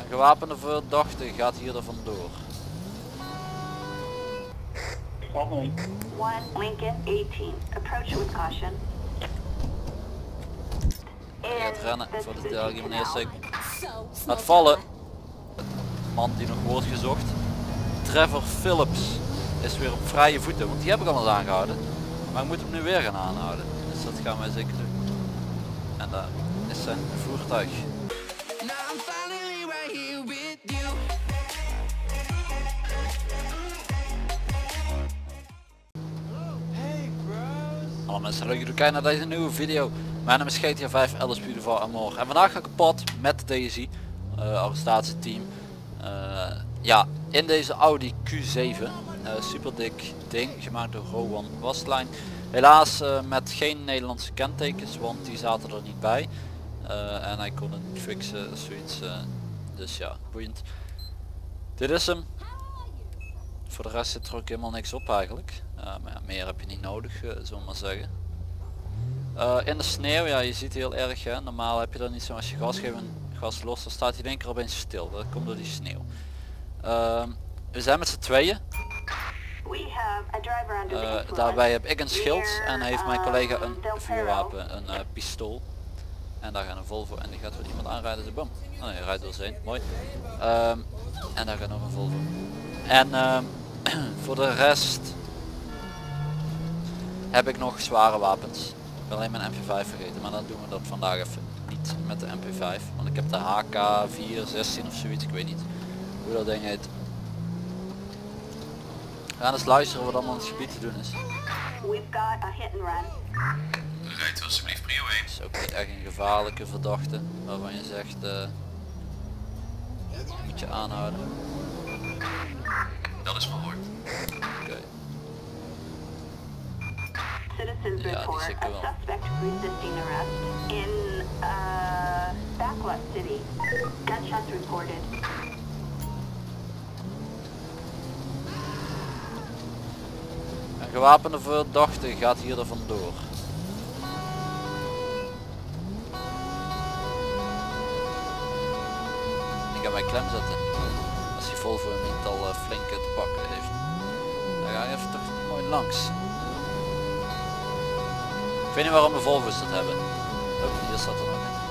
Een gewapende verdachte gaat hier er vandoor. Following. 1 Lincoln 18. Approach with caution. Hij gaat rennen voor de Delgi meneer Sik. So, Gaat vallen. Man die nog wordt gezocht. Trevor Phillips is weer op vrije voeten, want die heb ik al eens aangehouden. Maar ik moet hem nu weer gaan aanhouden. Dus dat gaan wij zeker doen. En daar is zijn voertuig. Hallo mensen, leuk dat jullie kijken naar deze nieuwe video. Mijn naam is GTA 5 Alice Beautiful Amor. En vandaag ga ik op pad met Daisy, arrestatieteam. Ja, in deze Audi Q7. Super dik ding, gemaakt door Rowan Wastlijn. Helaas met geen Nederlandse kentekens, want die zaten er niet bij. En hij kon het niet fixen, zoiets. Dus ja, boeiend. Dit is hem. Voor de rest zit er ook helemaal niks op eigenlijk. Maar ja, meer heb je niet nodig, zullen we maar zeggen. In de sneeuw, ja, je ziet heel erg, hè. Normaal heb je dat niet zo, als je gas geeft en gas los, dan staat hij in één keer opeens stil. Dat komt door die sneeuw. We zijn met z'n tweeën. Daarbij heb ik een schild en heeft mijn collega een vuurwapen, een pistool. En daar gaat een Volvo en die gaat weer iemand aanrijden, de bom. Oh nee, hij rijdt door zijn, mooi. En daar gaat nog een Volvo. En voor de rest heb ik nog zware wapens. Ik ben alleen mijn MP5 vergeten, maar dan doen we dat vandaag even niet met de MP5. Want ik heb de HK416 of zoiets, ik weet niet hoe dat ding heet. We gaan eens luisteren wat allemaal in het gebied te doen is. Rijdt alsjeblieft prio 1. Het is ook niet echt een gevaarlijke verdachte waarvan je zegt moet je aanhouden. Dat is verhoord. Oké. Citizens Ja, die report zeker a wel. suspect resisting arrest in Backlot City. Gunshots reported. Een gewapende verdachte gaat hier er vandoor. Ik ga mij klem zetten. Als die Volvo hem niet al flink te pakken heeft. Dan ga ik even toch mooi langs. Ik weet niet waarom de Volvo's dat hebben. Oh, hier staat er nog een.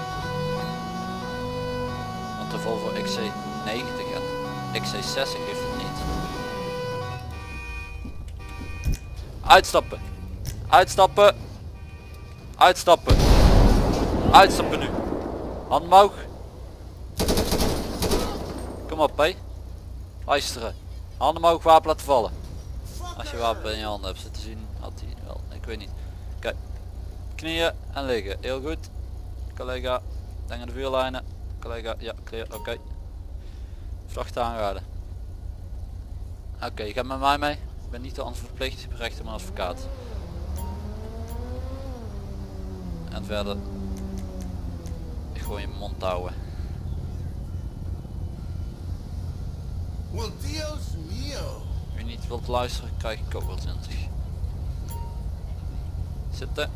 Want de Volvo XC90 en XC60 heeft het niet. Uitstappen. Uitstappen. Uitstappen. Uitstappen nu. Hand omhoog. Kom op, hé. Luisteren. Hand omhoog, wapen laten vallen. Als je wapen in je handen hebt zitten zien, had hij wel. Ik weet niet. Kijk. Knieën en liggen. Heel goed. Collega. Denk aan de vuurlijnen. Collega. Ja, clear. Oké. Vracht aanraden. Oké, je gaat met mij mee. Ik ben niet de verplicht, ik ben rechter maar advocaat. En verder gewoon je mond houden. Well, Dios mio. Als je niet wilt luisteren, krijg ik ook wel 20. Zitten.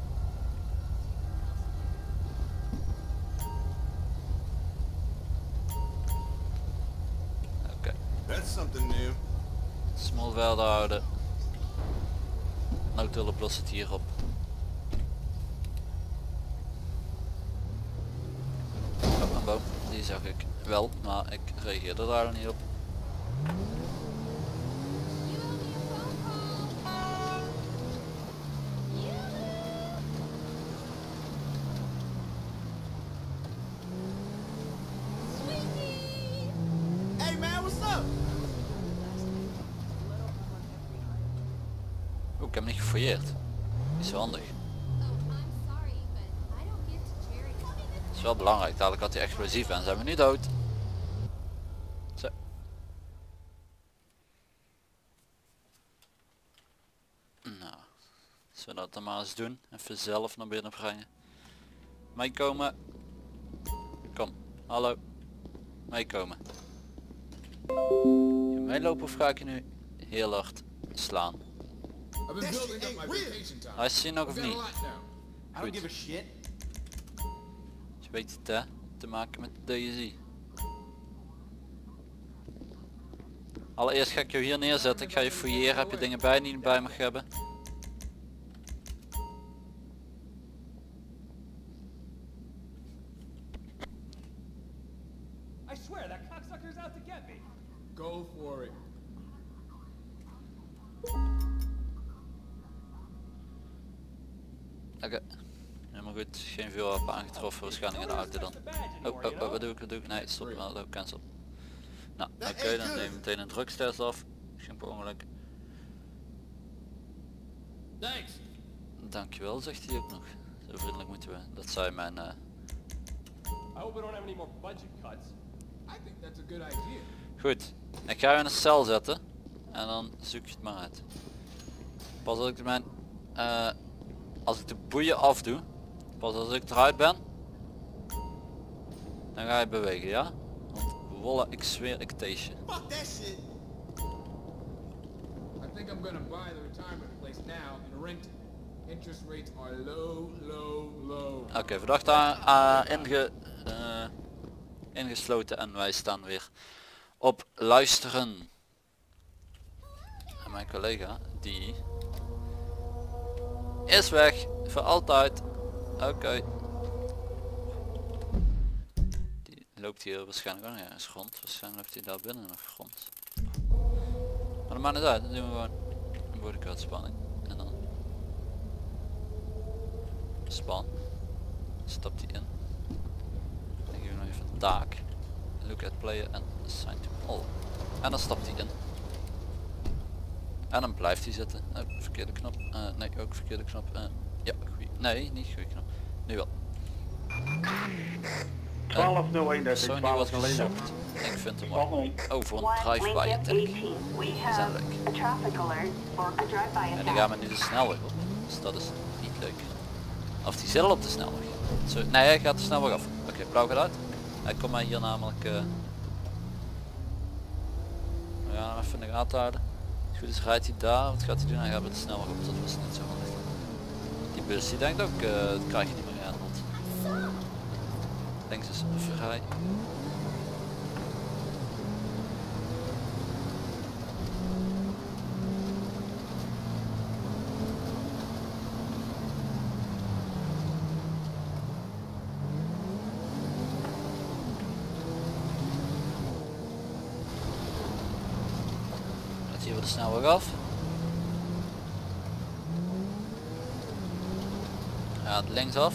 Oké. That's something new. Smal verder houden. Noodhulp lost het hierop. Oh, een boom. Die zag ik wel, maar ik reageerde daar nog niet op. Hey man, what's up? Oeh, ik heb hem niet gefouilleerd. Is wel handig. Dat is wel belangrijk, dadelijk had hij explosief en zijn we nu dood. Zo. Nou, zullen we dat dan maar eens doen. Even zelf naar binnen brengen. Meekomen. Kom, hallo. Meekomen. Je meelopen of ga ik je nu heel hard slaan? Hij is hier nog of niet? Goed. Je weet het hè, te maken met Daisy. Allereerst ga ik jou hier neerzetten. Ik ga je fouilleren. Heb je dingen bij die je niet bij mag hebben? I swear that cocksucker's out to get me. Go for it. Oké. Helemaal goed. Geen vuurwapen aangetroffen. Waarschijnlijk in de auto dan. Oh, wat doe ik? Nee, stop. Cancel. Nou, oké, dan neem ik meteen een drugstest af. Geen per ongeluk. Thanks. Dankjewel, zegt hij ook nog. Zo vriendelijk moeten we. Dat zei mijn... I hope we don't have any more budget cuts. I think that's a good idea. Goed, ik ga je in een cel zetten. En dan zoek je het maar uit. Pas als ik mijn... als ik de boeien afdoe. Pas als ik eruit ben. Dan ga je bewegen, ja? Want wolle, ik zweer, ik taste je. Fuck that shit. I think I'm gonna buy the retirement place now and rent it. Interest rates are low. Oké, verdachte ingesloten en wij staan weer op luisteren. En mijn collega die is weg voor altijd. Oké. Die loopt hier waarschijnlijk ook nog ergens rond. Waarschijnlijk loopt hij daar binnen nog rond. Maar dat maakt niet uit, dan doen we gewoon een bodyguardspanning. En dan span. Stapt hij in. Dan geef ik nog even een taak. Look at player en assign to all. En dan stapt hij in. En dan blijft hij zitten. Verkeerde knop. Nee, ook verkeerde knop. Ja, goeie. Nee, niet goede knop. Nu wel. 1201, dat is Sony 12 was geleden. gezocht. Ik vind hem mooi. Oh, voor een drive-by Lincoln attack. 18. We zijn have leuk. a traffic alert for a drive-by En die attack. gaan we nu de snelweg op. Dus dat is niet leuk. Of die zit al op de snelweg. Zo, nee, hij gaat de snelweg af. Oké, blauw gaat uit. Hij komt mij hier namelijk... we gaan hem even in de gaten houden. Goed, dus rijdt hij daar. Wat gaat hij doen? Hij gaat met de snelweg op. Dat was niet zo handig. Die bus die denkt ook, dat krijg je niet meer aan. Want links is vrij. Hier we de snelweg af. Hij gaat linksaf.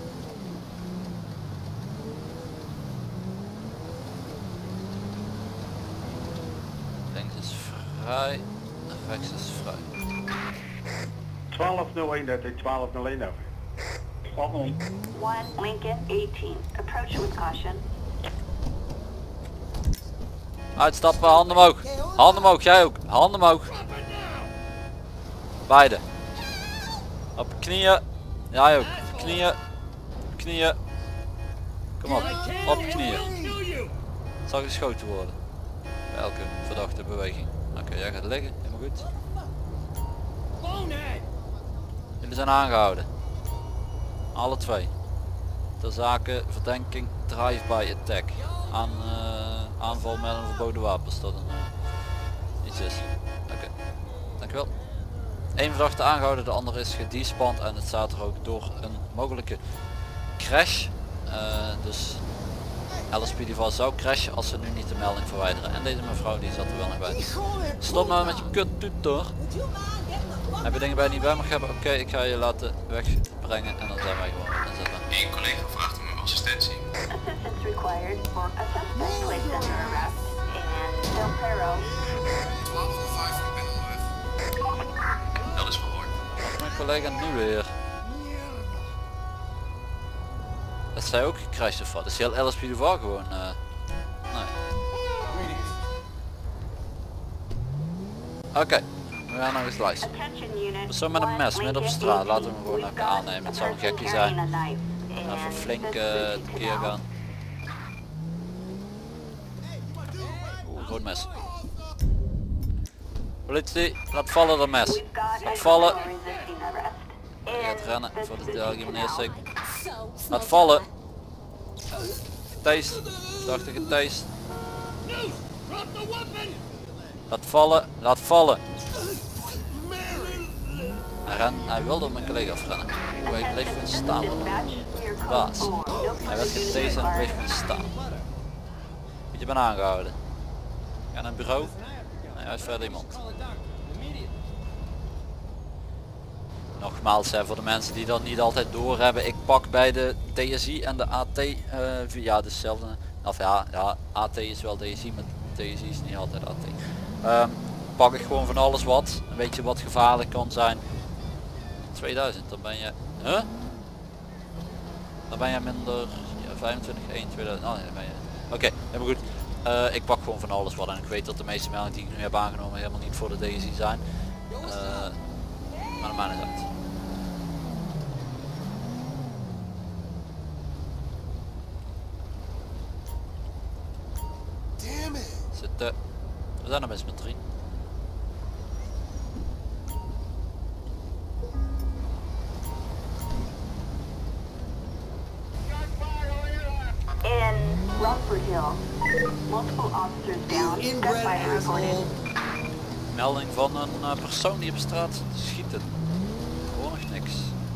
Links is vrij, rechts is vrij. 1201, dat is 1201 over. 1201. 1 Lincoln 18. Approach with caution. Uitstappen, handen omhoog. Handen omhoog, jij ook. Handen omhoog. Beide. Op knieën. Jij ook. Knieën. Knieën. Kom op. Op knieën. Het zal geschoten worden. Bij elke verdachte beweging. Oké, jij gaat liggen. Helemaal goed. Jullie zijn aangehouden. Alle twee. Ter zake verdenking drive-by attack. Aanval met een verboden wapen, als dat iets is. Oké, dankjewel. Eén verdachte aangehouden, de andere is gedespand en het staat er ook door een mogelijke crash. Dus LSPD zou crashen als ze nu niet de melding verwijderen. En deze mevrouw die zat er wel nog bij. Stop nou met je kut toeter. Heb je dingen bij die niet bij mag hebben? Oké, ik ga je laten wegbrengen en dan zijn wij gewoon inzetten. Eén collega vraagt om uw assistentie. Assistance required for a suspect placed under arrest in Del Perro. 1205, ik ben onderweg. Dat is verhoord. Wat is mijn collega nu weer? Dat zij ook gecrashed of wat? Dus heel LSPD gewoon... nee. Oké, we gaan nog eens luisteren. Attention unit. Zo met een mes midden op straat, laten we hem gewoon We've even got aannemen. Het a zou een person gekkie zijn. carrying a knife Even and flink this is tekeer gaan. Oeh, groot mes. Politie, laat vallen dat mes. We've got Laat a vallen. criminal resisting arrest Hij gaat in rennen this voor de vicinity meneer now. zeker. Laat vallen. Getased. Verdachte getased. Laat vallen, laat vallen. Hij wilde op mijn collega afrennen. Hij bleef gewoon staan. Baas. Hij werd getased en bleef gewoon staan. Je bent aangehouden. Ga naar het bureau. Nee, hij is verder iemand. Nogmaals, voor de mensen die dat niet altijd doorhebben, ik pak bij de DSI en de AT, ja dezelfde, of ja, AT is wel DSI, maar DSI is niet altijd AT. Pak ik gewoon van alles wat, een beetje wat gevaarlijk kan zijn. 2000, dan ben je, dan ben je minder, ja, 25, 1, 2000, oh nee, dan ben je, oké, helemaal goed. Ik pak gewoon van alles wat en ik weet dat de meeste meldingen die ik nu heb aangenomen helemaal niet voor de DSI zijn. Maar dat maakt niet uit. Zitten. We zijn er best met 3. In Rockford Hill, multiple officers down, gunfire reported. Melding van een persoon die op straat zit te schieten. Gewoon nog niks.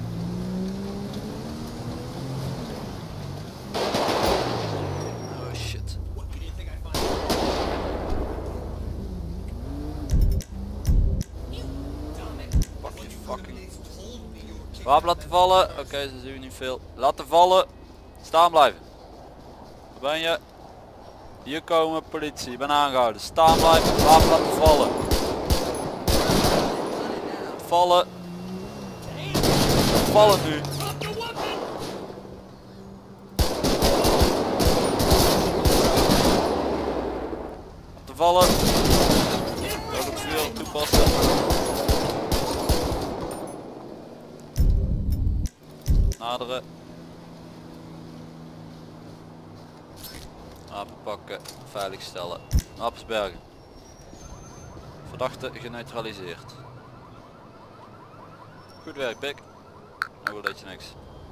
Oh shit. Pak je fucking. Wapen laten vallen. Oké, ze zien niet veel. Laten vallen. Staan blijven. Waar ben je? Hier komen politie. Ik ben aangehouden. Staan blijven. Wapen laten vallen. Vallen. Vallen nu. Te vallen. Ook het vuur toepassen. Naderen. Wapen pakken. Veiligstellen. Wapens bergen. Verdachte geneutraliseerd. Goed werk, Pik. Nou, dat je niks.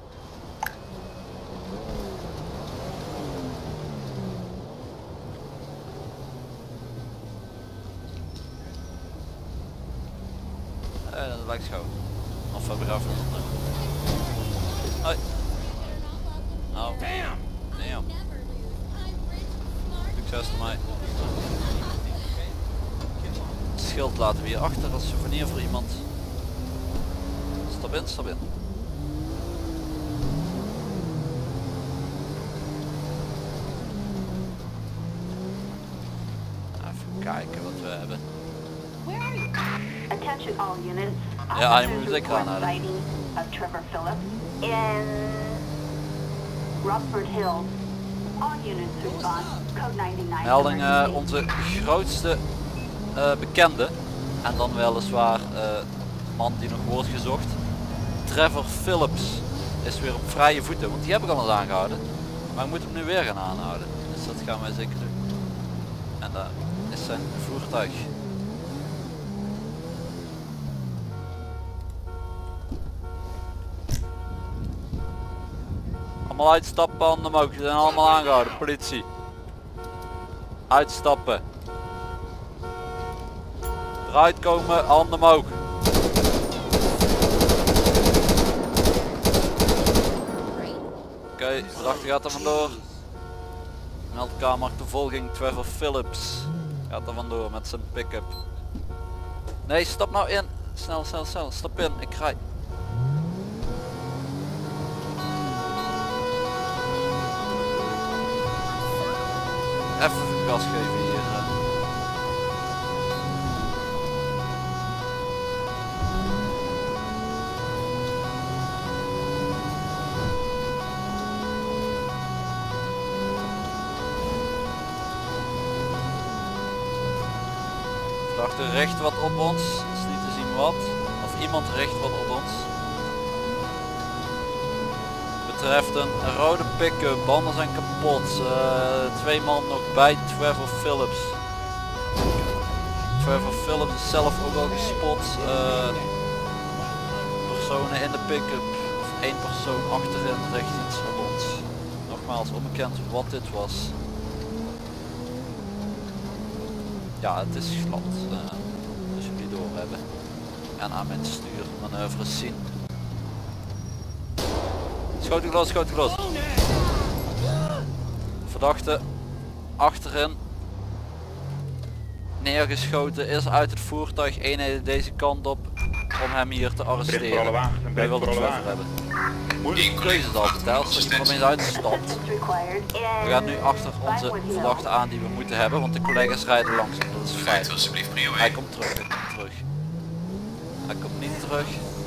Dat lijkt schoon. Of we hebben graven. Hoi. Nou. Damn. Succes voor mij. Schild laten we hier achter als souvenir voor iemand. Stap in, stap in. Even kijken wat we hebben. Attention all units. Ja, je moet zeker aanhouden. Sighting of Trevor Phillips in Rockford Hill. All units respond. Code 99. Melding onze grootste bekende en dan weliswaar man die nog wordt gezocht. Trevor Phillips is weer op vrije voeten, want die heb ik al eens aangehouden. Maar ik moet hem nu weer gaan aanhouden. Dus dat gaan wij zeker doen. En daar is zijn voertuig. Allemaal uitstappen, handen omhoog. Ze zijn allemaal aangehouden, politie. Uitstappen. Eruit komen, handen omhoog. Oké, verdachte gaat er vandoor. Meldkamer achtervolging Trevor Phillips. Gaat er vandoor met zijn pick-up. Nee, stap nou in. Snel, snel, snel. Stap in, ik rij. Even gas geven hier. Verdachte richt wat op ons. Het is niet te zien wat. Of iemand richt wat op ons. Betreft een rode pick-up, banden zijn kapot, 2 man nog bij Trevor Phillips. Trevor Phillips is zelf ook al gespot. Personen in de pick-up, of 1 persoon achterin richt iets op ons. Nogmaals onbekend wat dit was. Ja, het is glad. Dus jullie doorhebben. En aan mijn stuurmanoeuvres zien. Schoten los, schoten los. Verdachte achterin. Neergeschoten is uit het voertuig, eenheden deze kant op om hem hier te arresteren. Wij wilden het over hebben. Moeilijke keuze al verteld, als hij er opeens uitstapt. We gaan nu achter onze verdachte aan die we moeten hebben, want de collega's rijden langzaam, dat is feit. Alsjeblieft prio 1. Hij komt terug, hij komt terug. Hij komt niet terug.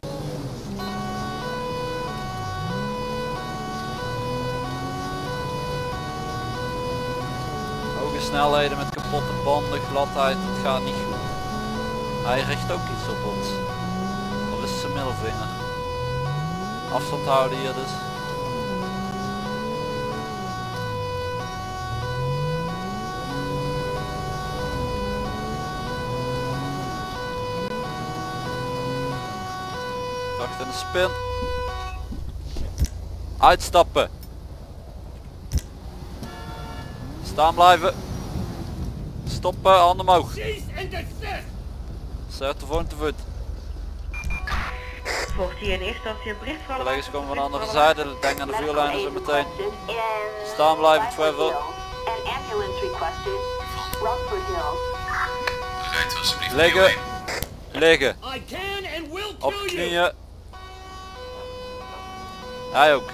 Hoge snelheden met kapotte banden, gladheid, het gaat niet goed. Hij richt ook iets op ons. Of is het zijn middelvinger? Afstand houden hier dus. Wacht in de spin. Uitstappen. Staan blijven. Stoppen, handen omhoog. Zet de vorm te voet. Volgt hier in eerste instantie een bericht van Collega's komen van de andere zijde, denk aan de vuurlijnen zo meteen. Staan blijven, Trevor. Rijdt alsjeblieft prio Liggen. 1. Liggen. Op knieën. Hij ook.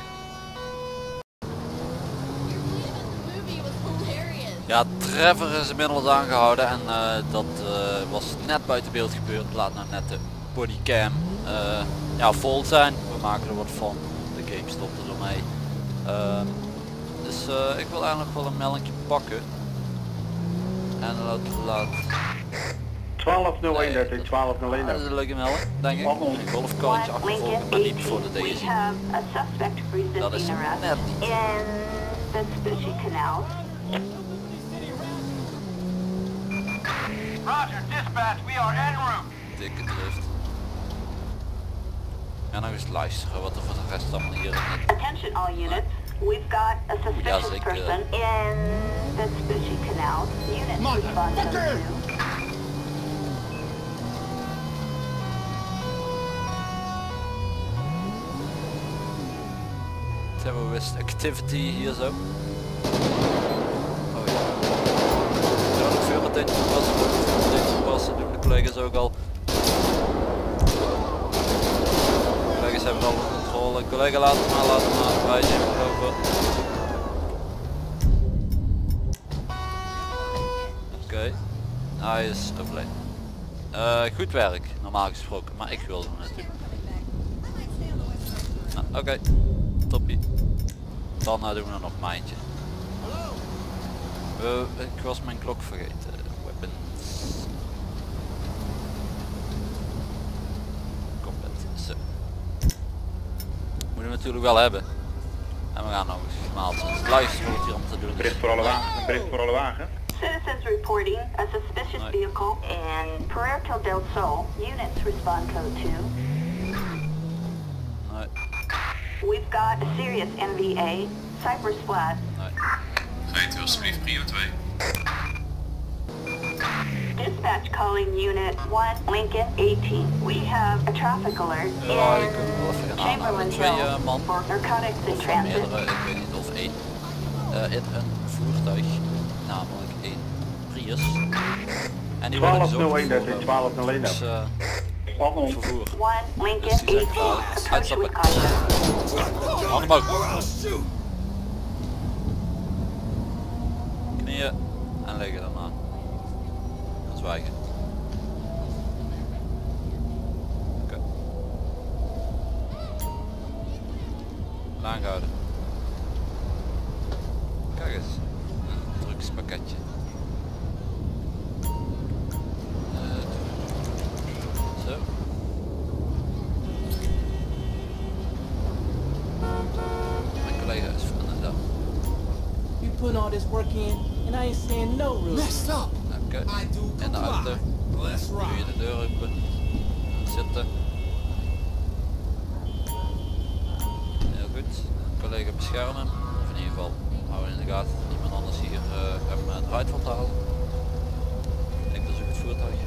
Ja, Trevor is inmiddels aangehouden en dat was net buiten beeld gebeurd. Laat nou net de bodycam ja, vol zijn. We maken er wat van. De game stopte ermee. Dus ik wil eigenlijk wel een meldingje pakken. En laat 1201 dat is 1201. dat is een leuke melding, denk ik. Een golfkarretje achtervolgen, maar niet voor de DSI. Dat is net niet. Roger, dispatch, we are en route. Dikke drift. En nog eens luisteren wat er voor de rest allemaal hier in het... Attention all units. We've got a suspicious person in the Vespucci Canal. Units respond to the Terrorist activity hier zo. Oh ja. Ja, nog veel meteen toepassen, doen de collega's ook al. Collega's hebben al een controle. Collega laat hem maar, wij nemen het over. Oké, hij is overleden. Goed werk, normaal gesproken, maar ik wilde hem natuurlijk. Nou, oké. Toppie. Dan doen we er nog een mijntje. Ik was mijn klok vergeten. Weapons. Combat. Zo. Moeten we natuurlijk wel hebben. En we gaan nog eens gemaald luisteren wat hier om te doen. Bericht voor alle wagens, bericht voor alle wagens. Citizens reporting a suspicious vehicle in Puerto del Sol. Units respond code 2. Nee. We've got a serious NVA, Cypress Flat. Nee. Rijdt u alsjeblieft prio 2. Dispatch calling Unit 1, Lincoln 18. We have a traffic alert Ja, die kunnen we wel even gaan Chamberlain aanhouden. Twee Hill man. for narcotics in Of transit. meerdere, ik weet niet of één. In een voertuig. Namelijk één Prius. En die worden dus ook 1201 dat is vervoerd. 1201. Dus vervoer. 1, Lincoln Dus die zijn 18. klaar. Approach Uitstappen. with caution. Handen omhoog. Knieën en liggen daarna. En zwijgen. Oké. Aangehouden. Kijk eens. Een drugspakketje. Zo. Mijn collega is van de dag. You put all this work in, and I ain't saying no, really. Messed up. Oké. I do In de auto. comply. Let's Doe je ride. de deur open. Zitten. Heel goed. Collega beschermen. Of in ieder geval houden in de gaten dat niemand anders hier hem eruit wil halen. voertuig.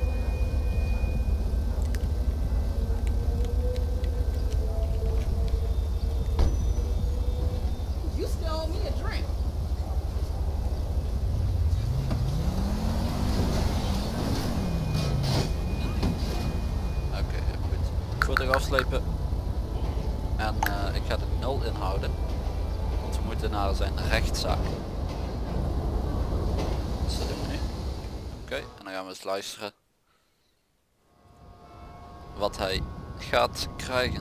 You still owe me a drink. Oké, helemaal goed. Voertuig afslepen. En ik ga de 0 inhouden. Want we moeten naar zijn rechtszaak. Dus dat doen we nu. Oké, en dan gaan we eens luisteren wat hij gaat krijgen.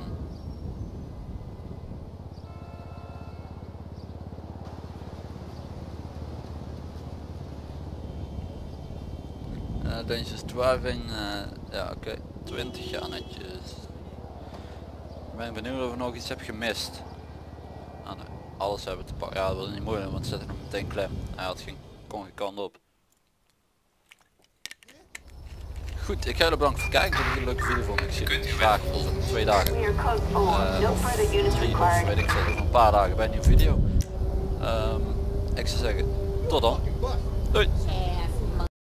Dangerous driving, ja oké, 20 jaar netjes. Ik ben benieuwd of ik nog iets heb gemist. Ah, nee, alles hebben te pakken. Ja, dat was niet moeilijk, want zet ik hem meteen klem. Hij had kon geen kant op. Goed, ik ga jullie bedanken voor het kijken. Ik heb een leuke video vond. Ik zie jullie graag over 2 dagen. We are code 4. No further units 3 of required. weet ik veel, over een paar dagen bij een nieuwe video. Ik zou zeggen, tot dan. Doei!